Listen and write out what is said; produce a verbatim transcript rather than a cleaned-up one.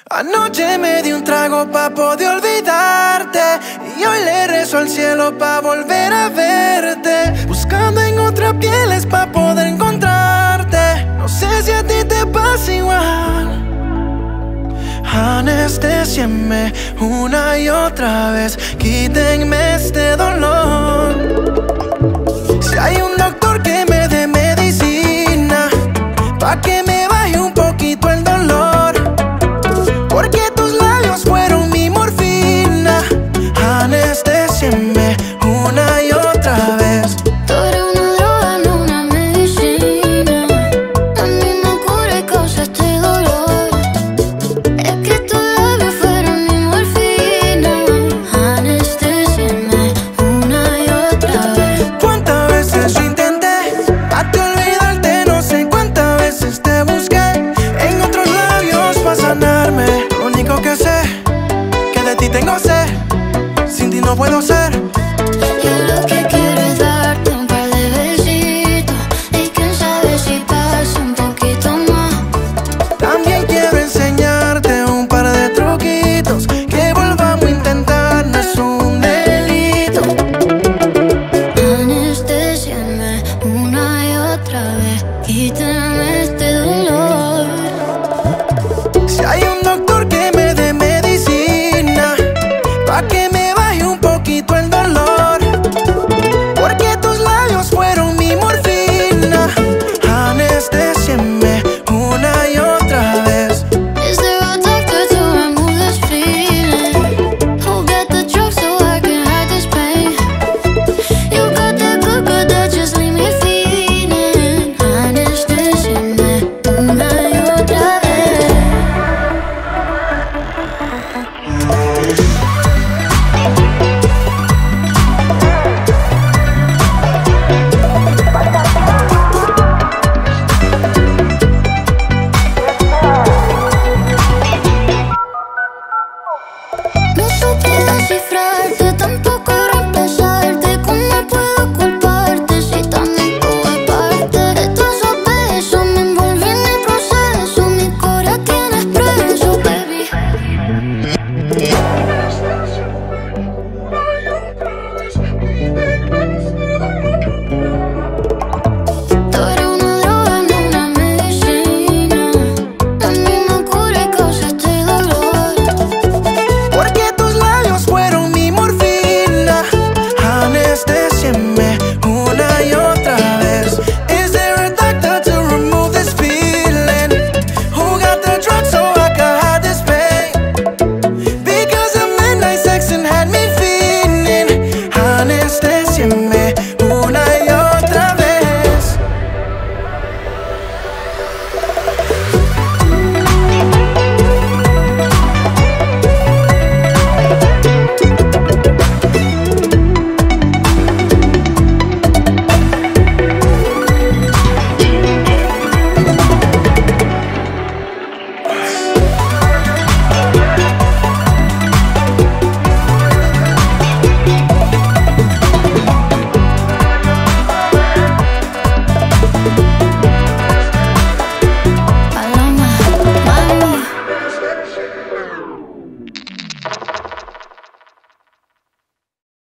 Anoche me di un trago pa' poder olvidarte, y hoy le rezo al cielo pa' volver a verte, buscando en otras pieles pa' poder encontrarte. No sé si a ti te pasa igual. Anestésienme una y otra vez, quítenme este dolor. Si hay un doctor que me dé medicina pa' que me baje un poquito el dolor, porque tus labios fueron mi morfina. Anestésienme una y otra vez. Tú eres una droga, no una medicina. A mí me cura y causa este dolor. Es que tus labios fueron mi morfina. Anestésienme una y otra vez. ¿Cuántas veces yo intenté pa' te olvidarte? No sé cuántas veces te busqué en otros labios pa' sanarme. Lo único que sé, que de ti tengo sed, sin ti no puedo ser.